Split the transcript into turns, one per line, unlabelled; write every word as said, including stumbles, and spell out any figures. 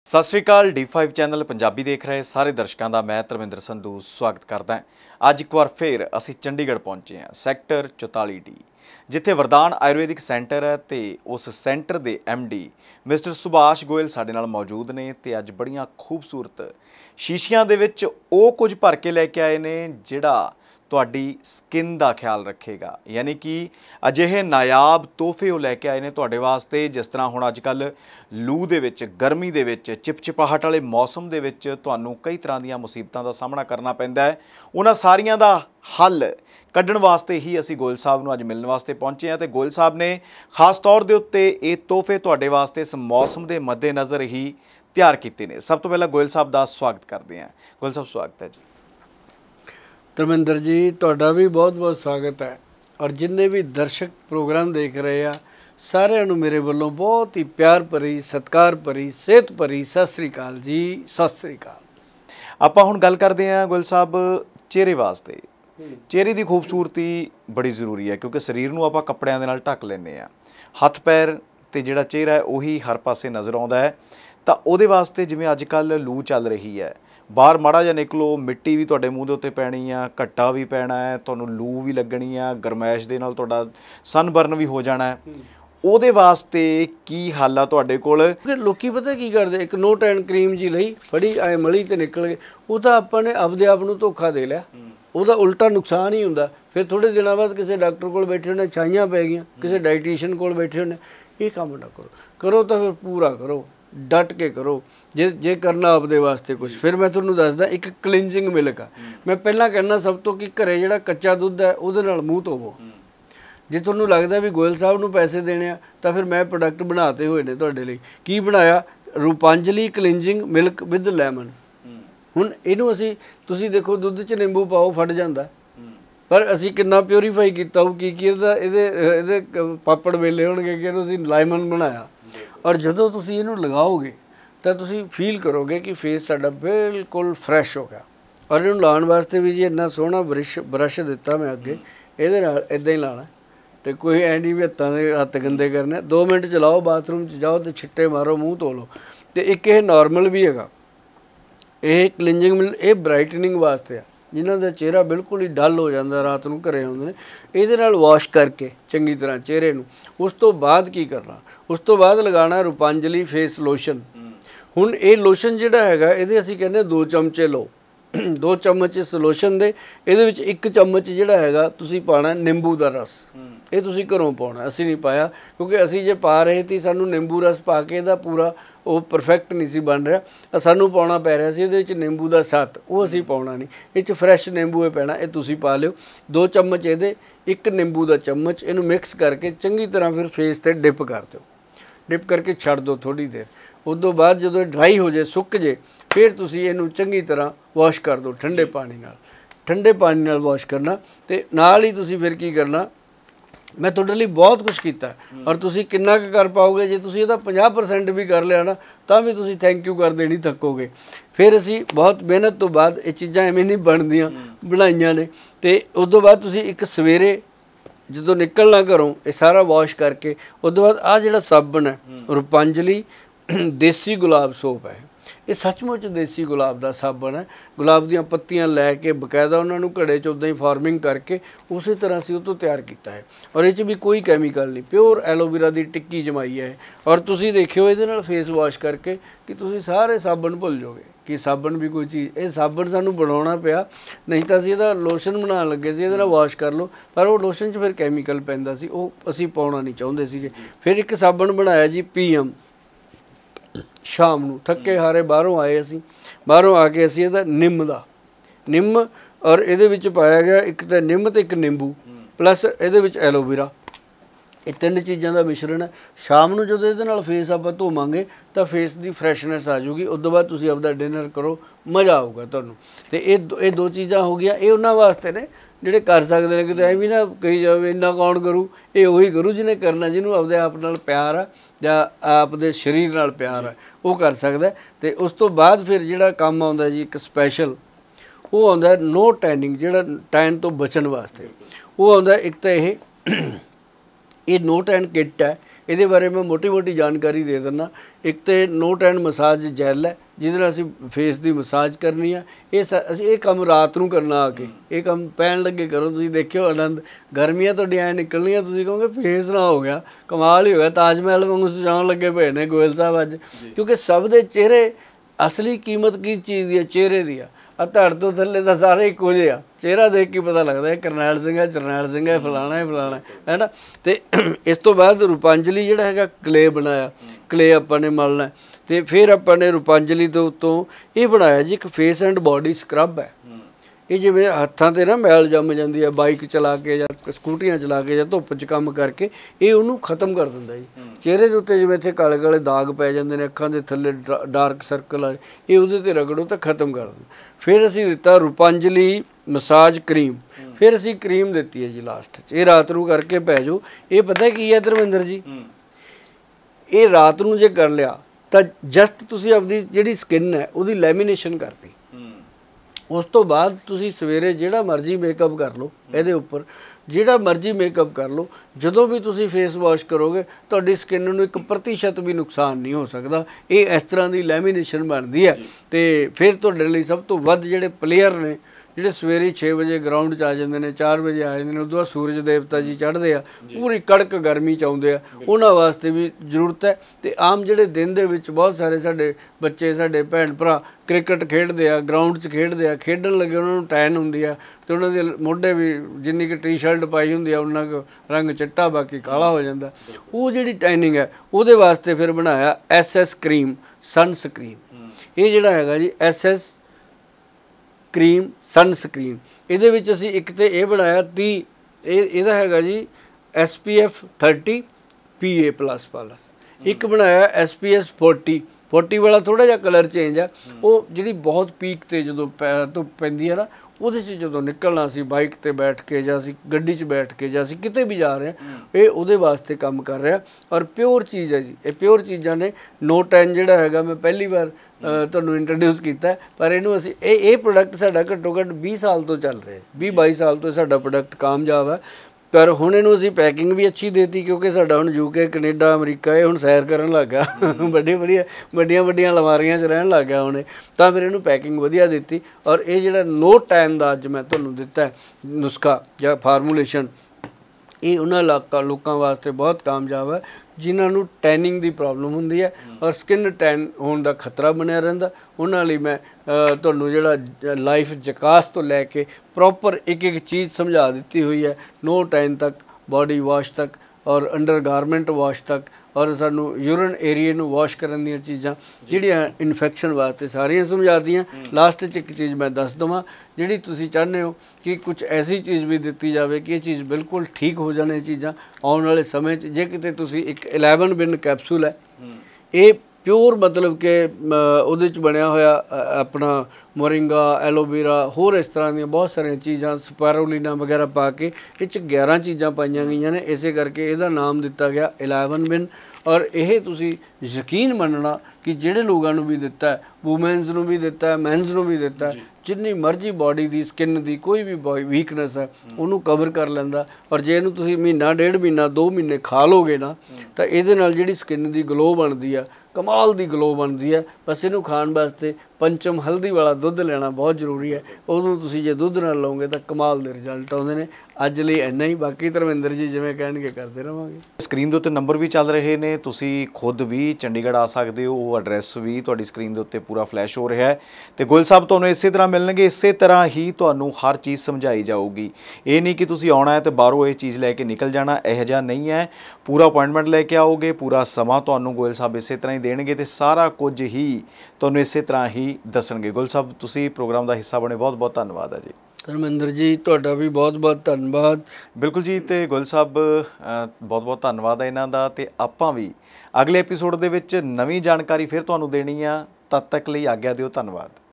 सत श्री अकाल D five channel Punjabi देख रहे सारे दर्शकों का मैं धर्मिंदर संधू स्वागत करदा हां। अज एक बार फिर असी चंडीगढ़ पहुंचे हैं, सैक्टर चौताली डी, जिथे वरदान आयुर्वेदिक सेंटर है तो उस सेंटर के M D mister Subhash Goyal साडे नाल मौजूद ने। ते अज बड़ियां खूबसूरत शीशियां दे विच ओ कुछ भर के लैके आए ने जिहड़ा तुहाडी स्किन का ख्याल रखेगा, यानी कि अजिहे नायाब तोहफे वो लैके आए ने तुहाडे वास्ते। जिस तरह हुण अजकल लू दे विच, गर्मी दे विच, चिपचिपाहट वाले मौसम दे विच तुहानूं कई तरह दीयां मुसीबतां दा सामना करना पैंदा है। उन्हां सारियां दा हल कड्ढण वास्ते ही असी गोयल साहब नूं अज मिलण वास्ते पहुंचे हैं। तो गोयल साहब ने खास तौर दे उत्ते ये तोहफे तुहाडे वास्ते इस मौसम के मद्देनज़र ही तैयार कीते ने। सब तो पहला गोयल साहब का स्वागत करते हैं। गोयल साहब स्वागत है जी।
धर्मिंदर जी तुहाडा भी बहुत बहुत स्वागत है, और जिन्ने भी दर्शक प्रोग्राम देख रहे हैं सारिਆਂ ਨੂੰ मेरे वालों बहुत ही प्यार भरी सत्कार भरी सेहत भरी सत श्री अकाल जी। सत श्री अकाल।
ਆਪਾਂ ਹੁਣ ਗੱਲ ਕਰਦੇ ਹਾਂ गोयल साहब चेहरे वास्ते। चेहरे की खूबसूरती बड़ी जरूरी है क्योंकि शरीर ਨੂੰ ਆਪਾਂ ਕੱਪੜਿਆਂ ਦੇ ਨਾਲ ਢੱਕ ਲੈਂਦੇ ਆ, ਹੱਥ ਪੈਰ ਤੇ ਜਿਹੜਾ ਚਿਹਰਾ ਹੈ ਉਹੀ ਹਰ ਪਾਸੇ ਨਜ਼ਰ ਆਉਂਦਾ ਹੈ। ਤਾਂ ਉਹਦੇ ਵਾਸਤੇ ਜਿਵੇਂ ਅੱਜ ਕੱਲ ਲੂ ਚੱਲ ਰਹੀ ਹੈ, बाहर माड़ा जा निकलो मिट्टी भी तुहाडे मूँह दे उत्ते पैनी आ, घट्टा भी पैना है, तुहानूं लू भी लगनी आ, गरमैश दे नाल तुहाडा सनबर्न भी हो जाना है। ਉਹਦੇ ਵਾਸਤੇ ਕੀ ਹੱਲ ਆ ਤੁਹਾਡੇ ਕੋਲ?
ਲੋਕੀ ਪਤਾ ਕੀ ਕਰਦੇ, ਇੱਕ ਨੋ ਟੈਨ ਕਰੀਮ ਜੀ ਲਈ ਫੜੀ ਆਏ ਮਲੀ ਤੇ ਨਿਕਲ ਗਏ, ਉਹ ਤਾਂ ਆਪਾਂ ਨੇ ਆਪਦੇ ਆਪ ਨੂੰ ਧੋਖਾ ਦੇ ਲਿਆ। ਉਹਦਾ ਉਲਟਾ ਨੁਕਸਾਨ ਹੀ ਹੁੰਦਾ। ਫਿਰ ਥੋੜੇ ਦਿਨਾਂ ਬਾਅਦ ਕਿਸੇ ਡਾਕਟਰ ਕੋਲ ਬੈਠੇ ਹੋਣੇ, ਛਾਈਆਂ ਪੈ ਗਈਆਂ, ਕਿਸੇ ਡਾਈਟੀਸ਼ੀਅਨ ਕੋਲ ਬੈਠੇ ਹੋਣੇ। ਇਹ ਕੰਮ ਨਾ ਕਰੋ, ਕਰੋ ਤਾਂ ਫਿਰ ਪੂਰਾ ਕਰੋ, डट के करो। जे जे करना आपदे वास्ते कुछ। फिर मैं तुहानूं दसदा एक क्लिनजिंग मिल्क आ। मैं पहला कहना सब तो कि घरे जिहड़ा कच्चा दुੱਧ है ਉਹਦੇ ਨਾਲ ਮੂੰਹ ਧੋਵੋ। जे तुहानूं लगदा भी गोयल साहब ਨੂੰ पैसे देने आ ਤਾਂ ਫਿਰ मैं प्रोडक्ट बनाते होए ने ਤੁਹਾਡੇ ਲਈ। ਕੀ ਬਣਾਇਆ? Roopanjali cleansing milk with lemon. ਹੁਣ ਇਹਨੂੰ ਅਸੀਂ ਤੁਸੀਂ ਦੇਖੋ ਦੁੱਧ 'ਚ ਨਿੰਬੂ ਪਾਓ ਫਟ ਜਾਂਦਾ, ਪਰ ਅਸੀਂ ਕਿੰਨਾ ਪਿਓਰੀਫਾਈ ਕੀਤਾ ਉਹ ਕੀ ਕੀ ਇਹਦਾ ਇਹਦੇ ਇਹਦੇ ਪਾਪੜ ਵੇਲੇ ਹੋਣਗੇ ਕਿ ਇਹਨੂੰ ਅਸੀਂ ਲੈਮਨ ਬਣਾਇਆ। और जो तुसी इनू लगाओगे तो तुसी फील करोगे कि फेस साडा बिल्कुल फ्रैश हो गया। और इनू लाने वास्ते भी जी इन्ना सोहना ब्रश ब्रश दिता मैं अगे, इहदे नाल इदां ही लाना तो कोई ऐ नहीं भी हत्थां दे हत्थ गंदे करने। दो मिनट चलाओ, बाथरूम च जाओ तो छिट्टे मारो, मूँह धो लो। तो एक ये नॉर्मल भी हैगा, ये क्लिनजिंग मिल ये ब्राइटनिंग वास्ते आ जिन्हां दा चेहरा बिल्कुल ही डल हो जाता रात नूं घरे आउंदे ने। इहदे नाल वॉश करके चंगी तरह चेहरे नूं, उस तो बाद की करना, उस तो बाद लगाना रूपांजलि फेस लोशन। हुण ये लोशन जिहड़ा हैगा इहदे असीं कहने दो चमचे लो, दो चम्मच इस लोशन दे इहदे विच एक चम्मच जिहड़ा हैगा तुसीं पाना निंबू दा रस। ये तुसीं घरों पाउणा, असीं नहीं पाया क्योंकि असीं जे पा रहे सी सानूं निंबू रस पा के इहदा पूरा ਉਹ परफेक्ट नहीं सी बन रहा, सानूं पाउणा पै रिहा सी इहदे विच निंबू दा सत, ਉਹ ਅਸੀਂ ਪਾਉਣਾ नहीं। ਇਹ 'ਚ फ्रैश ਨਿੰਬੂ ਇਹ ਪੈਣਾ, ਇਹ ਤੁਸੀਂ ਪਾ ਲਿਓ। दो चम्मच ਇਹਦੇ, एक ਨਿੰਬੂ ਦਾ चम्मच, ਇਹਨੂੰ मिक्स करके चंगी तरह फिर फेस ते डिप कर दिओ। डिप करके छड़ दो थोड़ी देर। उस तो बाद जो ड्राई हो जाए, सुक जाए, फिर तुसी इहनूं चंगी तरह वॉश कर दो ठंडे पानी नाल। ठंडे पानी नाल वॉश करना ते नाल ही तुसी फिर की करना, मैं तुहाडे लई बहुत कुछ कीता। और तुसी किन्ना क कर पाओगे जे तुसी इहदा पचास परसेंट भी कर लिया ना तां भी तुसी थैंक यू करदे नहीं थकोगे। फिर असी बहुत मेहनत तो बाद ये चीज़ां एवें नहीं बनदियां, बनाईआं ने। ते उस तो बाद तुसी एक सवेरे जो निकलना घरों ये सारा वॉश करके उस तो बाद आ जिहड़ा साबण है रूपांजलि देसी गुलाब सोप है, ये सचमुच देसी गुलाब का साबण है। गुलाब दीआं पत्तियां लैके बकायदा उन्होंने घड़े च उदां ही फार्मिंग करके उस तरह से उस तैयार किया है। और ये भी कोई कैमिकल नहीं, प्योर एलोवेरा की टिक्की जमाई है। और तुसी देखियो ये नाल फेस वॉश करके कि तुसी सारे साबण भुल जाओगे कि साबण भी कोई चीज़। ये साबण सानूं बनाउणा पिया, नहीं तो असीं इहदा लोशन बनाउण लगे सी, इहदे नाल वॉश कर लो, पर वो लोशन च फिर कैमिकल पैंदा सी, वो असीं पाउणा नहीं चाहुंदे सीगे। फिर एक साबण बनाया जी पी एम, शाम नूं थके हारे बाहरों आए, असीं बाहरों आके असीं इहदा निम दा निम और इहदे विच पाया गया एक तो निम ते एक निंबू प्लस इहदे विच एलोवेरा, ये तीन चीज़ों का मिश्रण है। शाम को जो ये फेस आप धोवांगे तो फेस की फ्रैशनैस आ जाऊगी। उस तो बाद तुसीं आपदा डिनर करो, मज़ा आऊगा तुहानूं। तो ये दो चीज़ां हो गई, ये उन्हां वास्ते ने ਜਿਹੜੇ कर सकते हैं। कि एवं ना कही जाए इन्ना कौन करूँ, ये उही करूँ जिन्हें करना, जिन्होंने आपदे आप नाल प्यार आ जां आपदे शरीर नाल प्यार है वो कर सकता है। तो उस तो बाद फिर जिहड़ा काम आउंदा जी एक स्पैशल वो आउंदा नो टैनिंग, जिहड़ा टैन तो बचन वास्ते वो आउंदा। एक तो ये ये नो टैन किट है, ਇਹਦੇ ਬਾਰੇ ਮੈਂ ਮੋਟੀ ਮੋਟੀ ਜਾਣਕਾਰੀ ਦੇ ਦਿੰਦਾ। ਇੱਕ ਤੇ ਨੋਟ ਐਂਡ ਮਸਾਜ ਜੈਲ ਹੈ, ਜਿਹਦੇ ਨਾਲ ਅਸੀਂ ਫੇਸ ਦੀ ਮਸਾਜ ਕਰਨੀ ਆ। ਇਹ ਸ ਅਸੀਂ ਇਹ ਕੰਮ ਰਾਤ ਨੂੰ ਕਰਨਾ ਆ ਕੇ, ਇਹ ਕੰਮ ਪੈਣ ਲੱਗੇ ਕਰੋ, ਤੁਸੀਂ ਦੇਖਿਓ ਆਨੰਦ। ਗਰਮੀਆਂ ਤੁਹਾਡੀਆਂ ਐਂ ਨਿਕਲਣੀਆਂ, ਤੁਸੀਂ ਕਹੋਗੇ ਫੇਸ ਨਾ ਹੋ ਗਿਆ, ਕਮਾਲ ਹੀ ਹੋ ਗਿਆ, ਤਾਜ ਮਹਿਲ ਵਾਂਗੂ ਸਜਾਉਣ ਲੱਗੇ ਪਏ ਨੇ ਗੋਇਲ ਸਾਹਿਬ ਅੱਜ। ਕਿਉਂਕਿ ਸਭ ਦੇ ਚਿਹਰੇ, ਅਸਲੀ ਕੀਮਤ ਕੀ ਚੀਜ਼ ਦੀ ਹੈ? ਚਿਹਰੇ ਦੀ ਆ। ਆ ਧੜ ਤੋਂ ਥੱਲੇ ਤਾਂ ਸਾਰੇ ਇੱਕੋ ਜਿਹੇ ਆ, ਚਿਹਰਾ ਦੇਖ ਕੇ ਪਤਾ ਲੱਗਦਾ ਹੈ ਕਰਨੈਲ ਸਿੰਘ ਹੈ, ਜਰਨੈਲ ਸਿੰਘ ਹੈ, ਫਲਾਣਾ ਹੈ, ਫਲਾਣਾ ਹੈ ਨਾ। ਅਤੇ ਇਸ ਤੋਂ ਬਾਅਦ ਰੂਪਾਂਜਲੀ ਜਿਹੜਾ ਹੈਗਾ ਕਲੇ ਬਣਾਇਆ, ਕਲੇ ਆਪਾਂ ਨੇ ਮਲਣਾ। ਅਤੇ ਫਿਰ ਆਪਾਂ ਨੇ ਰੂਪਾਂਜਲੀ ਤੋਂ ਉੱਤੋਂ ਇਹ ਬਣਾਇਆ ਜੀ ਇੱਕ ਫੇਸ ਐਂਡ ਬੋਡੀ ਸਕਰੱਬ ਹੈ। ਇਹ ਜਿਵੇਂ ਹੱਥਾਂ 'ਤੇ ਨਾ ਮੈਲ ਜੰਮ ਜਾਂਦੀ ਹੈ ਬਾਈਕ ਚਲਾ ਕੇ ਜਾਂ ਸਕੂਟਰੀਆਂ ਚਲਾ ਕੇ ਜਾਂ ਧੁੱਪ 'ਚ ਕੰਮ ਕਰਕੇ, ਇਹ ਉਹਨੂੰ ਖ਼ਤਮ ਕਰ ਦਿੰਦਾ ਜੀ। ਚਿਹਰੇ ਦੇ ਉੱਤੇ ਜਿਵੇਂ ਇੱਥੇ ਕਾਲੇ ਕਾਲੇ ਦਾਗ ਪੈ ਜਾਂਦੇ ਨੇ, ਅੱਖਾਂ ਦੇ ਥੱਲੇ ਡਾਰਕ ਸਰਕਲ ਆ, ਇਹ ਉਹਦੇ 'ਤੇ ਰਗੜੋ ਤਾਂ ਖ਼ਤਮ ਕਰ ਦਿੰਦਾ। ਫਿਰ ਅਸੀਂ ਦਿੱਤਾ ਰੂਪਾਂਜਲੀ ਮਸਾਜ ਕਰੀਮ। ਫਿਰ ਅਸੀਂ ਕਰੀਮ ਦਿੱਤੀ ਹੈ ਜੀ ਲਾਸਟ 'ਚ, ਇਹ ਰਾਤ ਨੂੰ ਕਰਕੇ ਪੈ ਜਾਓ। ਇਹ ਪਤਾ ਕੀ ਹੈ ਧਰਮਿੰਦਰ ਜੀ, ਇਹ ਰਾਤ ਨੂੰ ਜੇ ਕਰ ਲਿਆ ਤਾਂ ਜਸਟ ਤੁਸੀਂ ਆਪਣੀ ਜਿਹੜੀ ਸਕਿਨ ਹੈ ਉਹਦੀ ਲੈਮੀਨੇਸ਼ਨ ਕਰਤੀ। ਉਸ ਤੋਂ ਬਾਅਦ ਤੁਸੀਂ ਸਵੇਰੇ ਜਿਹੜਾ ਮਰਜ਼ੀ ਮੇਕਅਪ ਕਰ ਲਓ, ਇਹਦੇ ਉੱਪਰ ਜਿਹੜਾ ਮਰਜ਼ੀ ਮੇਕਅਪ ਕਰ ਲਓ, ਜਦੋਂ ਵੀ ਤੁਸੀਂ ਫੇਸ ਵਾਸ਼ ਕਰੋਗੇ ਤੁਹਾਡੀ ਸਕਿਨ ਨੂੰ ਇੱਕ ਪ੍ਰਤੀਸ਼ਤ ਵੀ ਨੁਕਸਾਨ ਨਹੀਂ ਹੋ ਸਕਦਾ। ਇਹ ਇਸ ਤਰ੍ਹਾਂ ਦੀ ਲੈਮੀਨੇਸ਼ਨ ਬਣਦੀ ਹੈ। ਅਤੇ ਫਿਰ ਤੁਹਾਡੇ ਲਈ ਸਭ ਤੋਂ ਵੱਧ ਜਿਹੜੇ ਪਲੇਅਰ ਨੇ, ਜਿਹੜੇ ਸਵੇਰੇ ਛੇ ਵਜੇ ਗਰਾਊਂਡ 'ਚ ਆ ਜਾਂਦੇ ਨੇ, ਚਾਰ ਵਜੇ ਆ ਜਾਂਦੇ ਨੇ, ਉਦੋਂ ਬਾਅਦ ਸੂਰਜ ਦੇਵਤਾ ਜੀ ਚੜ੍ਹਦੇ ਆ, ਪੂਰੀ ਕੜਕ ਗਰਮੀ 'ਚ ਆਉਂਦੇ ਆ, ਉਹਨਾਂ ਵਾਸਤੇ ਵੀ ਜ਼ਰੂਰਤ ਹੈ। ਅਤੇ ਆਮ ਜਿਹੜੇ ਦਿਨ ਦੇ ਵਿੱਚ ਬਹੁਤ ਸਾਰੇ ਸਾਡੇ ਬੱਚੇ, ਸਾਡੇ ਭੈਣ ਭਰਾ ਕ੍ਰਿਕਟ ਖੇਡਦੇ ਆ, ਗਰਾਊਂਡ 'ਚ ਖੇਡਦੇ ਆ, ਖੇਡਣ ਲੱਗੇ ਉਹਨਾਂ ਨੂੰ ਟੈਨ ਹੁੰਦੀ ਆ, ਅਤੇ ਉਹਨਾਂ ਦੇ ਮੋਢੇ ਵੀ ਜਿੰਨੀ ਕੁ ਟੀ ਸ਼ਰਟ ਪਾਈ ਹੁੰਦੀ ਆ ਉਹਨਾਂ ਕੁ ਰੰਗ ਚਿੱਟਾ, ਬਾਕੀ ਕਾਲਾ ਹੋ ਜਾਂਦਾ। ਉਹ ਜਿਹੜੀ ਟੈਨਿੰਗ ਹੈ ਉਹਦੇ ਵਾਸਤੇ ਫਿਰ ਬਣਾਇਆ S S cream sunscreen. ਇਹ ਜਿਹੜਾ ਹੈਗਾ ਜੀ S S cream sunscreen, ਇਹਦੇ ਵਿੱਚ ਅਸੀਂ ਇੱਕ ਤਾਂ ਇਹ ਬਣਾਇਆ ਤੀਹ, ਇਹ ਇਹਦਾ ਹੈਗਾ ਜੀ S P F thirty P A plus plus. ਇੱਕ ਬਣਾਇਆ S P S forty, forty ਵਾਲਾ ਥੋੜ੍ਹਾ ਜਿਹਾ ਕਲਰ ਚੇਂਜ ਆ। ਉਹ ਜਿਹੜੀ ਬਹੁਤ ਪੀਕ 'ਤੇ ਜਦੋਂ ਪੈ ਧੁੱਪ ਪੈਂਦੀ ਹੈ ਨਾ, ਉਹਦੇ 'ਚ ਜਦੋਂ ਨਿਕਲਣਾ ਅਸੀਂ ਬਾਈਕ 'ਤੇ ਬੈਠ ਕੇ ਜਾਂ ਅਸੀਂ ਗੱਡੀ 'ਚ ਬੈਠ ਕੇ ਜਾਂ ਅਸੀਂ ਕਿਤੇ ਵੀ ਜਾ ਰਹੇ ਹਾਂ, ਇਹ ਉਹਦੇ ਵਾਸਤੇ ਕੰਮ ਕਰ ਰਿਹਾ। ਔਰ ਪਿਓਰ ਚੀਜ਼ ਹੈ ਜੀ, ਇਹ ਪਿਓਰ ਚੀਜ਼ਾਂ ਨੇ। ਨੋ ਟੈਨ ਜਿਹੜਾ ਹੈਗਾ ਮੈਂ ਪਹਿਲੀ ਵਾਰ ਤੁਹਾਨੂੰ ਇੰਟਰੋਡਿਊਸ ਕੀਤਾ, ਪਰ ਇਹਨੂੰ ਅਸੀਂ ਇਹ ਇਹ ਪ੍ਰੋਡਕਟ ਸਾਡਾ ਘੱਟੋ ਘੱਟ ਵੀਹ ਸਾਲ ਤੋਂ ਚੱਲ ਰਿਹਾ, ਵੀਹ ਬਾਈ ਸਾਲ ਤੋਂ ਸਾਡਾ ਪ੍ਰੋਡਕਟ ਕਾਮਯਾਬ ਹੈ। ਪਰ ਹੁਣ ਇਹਨੂੰ ਅਸੀਂ ਪੈਕਿੰਗ ਵੀ ਅੱਛੀ ਦੇਤੀ, ਕਿਉਂਕਿ ਸਾਡਾ ਹੁਣ ਯੂਕੇ, ਕੈਨੇਡਾ, ਅਮਰੀਕਾ ਇਹ ਹੁਣ ਸੈਰ ਕਰਨ ਲੱਗ ਗਿਆ, ਵੱਡੀ ਵਧੀਆ ਵੱਡੀਆਂ ਵੱਡੀਆਂ ਅਲਮਾਰੀਆਂ 'ਚ ਰਹਿਣ ਲੱਗ ਗਿਆ ਹੁਣ, ਤਾਂ ਫਿਰ ਇਹਨੂੰ ਪੈਕਿੰਗ ਵਧੀਆ ਦਿੱਤੀ। ਔਰ ਇਹ ਜਿਹੜਾ ਨੋ ਟੈਨ ਦਾ ਅੱਜ ਮੈਂ ਤੁਹਾਨੂੰ ਦਿੱਤਾ ਨੁਸਖਾ ਜਾਂ ਫਾਰਮੂਲੇਸ਼ਨ, ਇਹ ਉਹਨਾਂ ਇਲਾਕਾ ਲੋਕਾਂ ਵਾਸਤੇ ਬਹੁਤ ਕਾਮਯਾਬ ਹੈ ਜਿਨ੍ਹਾਂ ਨੂੰ ਟੈਨਿੰਗ ਦੀ ਪ੍ਰੋਬਲਮ ਹੁੰਦੀ ਹੈ ਔਰ ਸਕਿਨ ਟੈਨ ਹੋਣ ਦਾ ਖਤਰਾ ਬਣਿਆ ਰਹਿੰਦਾ। ਉਹਨਾਂ ਲਈ ਮੈਂ ਤੁਹਾਨੂੰ ਜਿਹੜਾ ਲਾਈਫ ਜਕਾਸ ਤੋਂ ਲੈ ਕੇ ਪ੍ਰੋਪਰ ਇੱਕ ਇੱਕ ਚੀਜ਼ ਸਮਝਾ ਦਿੱਤੀ ਹੋਈ ਹੈ, ਨੋ ਟੈਨ ਤੱਕ, ਬਾਡੀ ਵਾਸ਼ ਤੱਕ ਔਰ ਅੰਡਰ ਗਾਰਮੈਂਟ ਵਾਸ਼ ਤੱਕ, ਔਰ ਸਾਨੂੰ ਯੂਰਨ ਏਰੀਏ ਨੂੰ ਵਾਸ਼ ਕਰਨ ਦੀਆਂ ਚੀਜ਼ਾਂ ਜਿਹੜੀਆਂ ਇਨਫੈਕਸ਼ਨ ਵਾਸਤੇ ਸਾਰੀਆਂ ਸਮਝਾਤੀਆਂ। ਲਾਸਟ 'ਚ ਇੱਕ ਚੀਜ਼ ਮੈਂ ਦੱਸ ਦੇਵਾਂ, ਜਿਹੜੀ ਤੁਸੀਂ ਚਾਹੁੰਦੇ ਹੋ ਕਿ ਕੁਝ ਐਸੀ ਚੀਜ਼ ਵੀ ਦਿੱਤੀ ਜਾਵੇ ਕਿ ਇਹ ਚੀਜ਼ ਬਿਲਕੁਲ ਠੀਕ ਹੋ ਜਾਣ, ਇਹ ਚੀਜ਼ਾਂ ਆਉਣ ਵਾਲੇ ਸਮੇਂ 'ਚ। ਜੇ ਕਿਤੇ ਤੁਸੀਂ ਇੱਕ ਇਲੈਵਨ ਬਿਨ ਕੈਪਸੂਲ ਹੈ, ਇਹ ਪਿਓਰ ਮਤਲਬ ਕਿ ਉਹਦੇ 'ਚ ਬਣਿਆ ਹੋਇਆ ਆਪਣਾ ਮੋਰਿੰਗਾ, ਐਲੋਵੇਰਾ, ਹੋਰ ਇਸ ਤਰ੍ਹਾਂ ਦੀਆਂ ਬਹੁਤ ਸਾਰੀਆਂ ਚੀਜ਼ਾਂ, ਸਪੈਰੋਲੀਨਾ ਵਗੈਰਾ ਪਾ ਕੇ ਇਹ 'ਚ ਗਿਆਰਾਂ ਚੀਜ਼ਾਂ ਪਾਈਆਂ ਗਈਆਂ ਨੇ, ਇਸੇ ਕਰਕੇ ਇਹਦਾ ਨਾਮ ਦਿੱਤਾ ਗਿਆ ਇਲੈਵਨ ਬਿਨ। ਔਰ ਇਹ ਤੁਸੀਂ ਯਕੀਨ ਮੰਨਣਾ ਕਿ ਜਿਹੜੇ ਲੋਕਾਂ ਨੂੰ ਵੀ ਦਿੱਤਾ, ਵੂਮੈਨਸ ਨੂੰ ਵੀ ਦਿੱਤਾ, ਮੈਨਸ ਨੂੰ ਵੀ ਦਿੱਤਾ, ਜਿੰਨੀ ਮਰਜ਼ੀ ਬਾਡੀ ਦੀ ਸਕਿਨ ਦੀ ਕੋਈ ਵੀ ਵੀਕਨੈਸ ਹੈ ਉਹਨੂੰ ਕਵਰ ਕਰ ਲੈਂਦਾ। ਔਰ ਜੇ ਇਹਨੂੰ ਤੁਸੀਂ ਮਹੀਨਾ ਡੇਢ ਮਹੀਨਾ ਦੋ ਮਹੀਨੇ ਖਾ ਲੋਗੇ ਨਾ, ਤਾਂ ਇਹਦੇ ਨਾਲ ਜਿਹੜੀ ਸਕਿਨ ਦੀ ਗਲੋ ਬਣਦੀ ਆ, ਕਮਾਲ ਦੀ ਗਲੋ ਬਣਦੀ ਹੈ। ਬਸ ਇਹਨੂੰ ਖਾਣ ਵਾਸਤੇ ਪੰਚਮ ਹਲਦੀ ਵਾਲਾ ਦੁੱਧ ਲੈਣਾ ਬਹੁਤ ਜ਼ਰੂਰੀ ਹੈ। ਉਦੋਂ ਤੁਸੀਂ ਜੇ ਦੁੱਧ ਨਾਲ ਲਓਗੇ ਤਾਂ ਕਮਾਲ ਦੇ ਰਿਜ਼ਲਟ ਆਉਂਦੇ ਨੇ। ਅੱਜ ਲਈ ਇੰਨਾ ਹੀ, ਬਾਕੀ ਧਰਮਿੰਦਰ ਜੀ ਜਿਵੇਂ ਕਹਿਣਗੇ ਕਰਦੇ ਰਹਾਂਗੇ।
ਸਕਰੀਨ ਦੇ ਉੱਤੇ ਨੰਬਰ ਵੀ ਚੱਲ ਰਹੇ ਨੇ, ਤੁਸੀਂ ਖੁਦ ਵੀ ਚੰਡੀਗੜ੍ਹ ਆ ਸਕਦੇ ਹੋ, ਉਹ ਐਡਰੈਸ ਵੀ ਤੁਹਾਡੀ ਸਕਰੀਨ ਦੇ ਉੱਤੇ ਪੂਰਾ ਫਲੈਸ਼ ਹੋ ਰਿਹਾ ਹੈ। ਅਤੇ ਗੋਇਲ ਸਾਹਿਬ ਤੁਹਾਨੂੰ ਇਸੇ ਤਰ੍ਹਾਂ ਮਿਲਣਗੇ, ਇਸੇ ਤਰ੍ਹਾਂ ਹੀ ਤੁਹਾਨੂੰ ਹਰ ਚੀਜ਼ ਸਮਝਾਈ ਜਾਊਗੀ। ਇਹ ਨਹੀਂ ਕਿ ਤੁਸੀਂ ਆਉਣਾ ਹੈ ਅਤੇ ਬਾਹਰੋਂ ਇਹ ਚੀਜ਼ ਲੈ ਕੇ ਨਿਕਲ ਜਾਣਾ, ਇਹੋ ਜਿਹਾ ਨਹੀਂ ਹੈ। ਪੂਰਾ ਅਪੁਆਇੰਟਮੈਂਟ ਲੈ ਕੇ ਆਓਗੇ, ਪੂਰਾ ਸਮਾਂ ਤੁਹਾਨੂੰ ਗੋਇਲ ਸਾਹਿਬ ਇਸੇ ਤਰ੍ਹਾਂ ਹੀ ਦੇਣਗੇ ਅਤੇ ਸਾਰਾ ਕੁਝ ਹੀ ਤੁਹਾਨੂੰ ਇਸੇ ਤਰ੍ਹਾਂ ਹੀ ਦੱਸਣਗੇ। ਗੋਇਲ ਸਾਹਿਬ ਤੁਸੀਂ ਪ੍ਰੋਗਰਾਮ ਦਾ ਹਿੱਸਾ ਬਣੇ, ਬਹੁਤ ਬਹੁਤ ਧੰਨਵਾਦ ਹੈ ਜੀ।
ਧਰਮਿੰਦਰ ਜੀ ਤੁਹਾਡਾ ਵੀ ਬਹੁਤ ਬਹੁਤ ਧੰਨਵਾਦ।
ਬਿਲਕੁਲ ਜੀ, ਅਤੇ ਗੋਇਲ ਸਾਹਿਬ ਬਹੁਤ ਬਹੁਤ ਧੰਨਵਾਦ ਹੈ ਇਹਨਾਂ ਦਾ। ਅਤੇ ਆਪਾਂ ਵੀ ਅਗਲੇ ਐਪੀਸੋਡ ਦੇ ਵਿੱਚ ਨਵੀਂ ਜਾਣਕਾਰੀ ਫਿਰ ਤੁਹਾਨੂੰ ਦੇਣੀ ਆ। ਤਦ ਤੱਕ ਲਈ ਆਗਿਆ ਦਿਓ, ਧੰਨਵਾਦ।